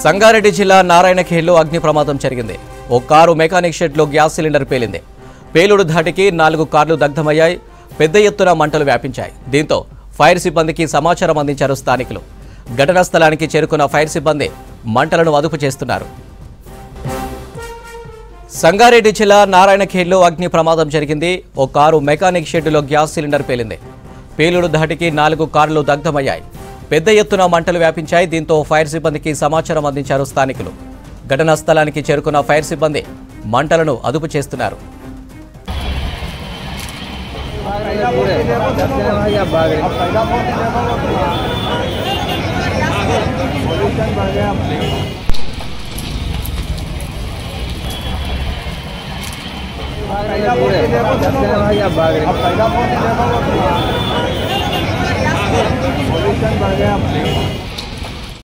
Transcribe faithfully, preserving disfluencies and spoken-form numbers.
సంగారెడ్డి జిల్లా నారాయణఖేడ్లో అగ్ని ప్రమాదం జరిగింది. ఓ కారు మెకానిక్ షెడ్లో గ్యాస్ సిలిండర్ పేలింది. పేలుడు ధాటికి నాలుగు కార్లు దగ్ధమయ్యాయి. పెద్ద ఎత్తున మంటలు వ్యాపించాయి. దీంతో ఫైర్ సిబ్బందికి సమాచారం అందించారు స్థానికులు. ఘటనా స్థలానికి చేరుకున్న ఫైర్ సిబ్బంది మంటలను అదుపు చేస్తున్నారు. సంగారెడ్డి జిల్లా నారాయణఖేడ్లో అగ్ని ప్రమాదం జరిగింది. ఓ కారు మెకానిక్ షెడ్లో గ్యాస్ సిలిండర్ పేలింది. పేలుడు ధాటికి నాలుగు కార్లు దగ్ధమయ్యాయి. పెద్ద ఎత్తున మంటలు వ్యాపించాయి. దీంతో ఫైర్ సిబ్బందికి సమాచారం అందించారు స్థానికులు. ఘటనా స్థలానికి చేరుకున్న ఫైర్ సిబ్బంది మంటలను అదుపు చేస్తున్నారు. पोल्यूशन बढ़ गया।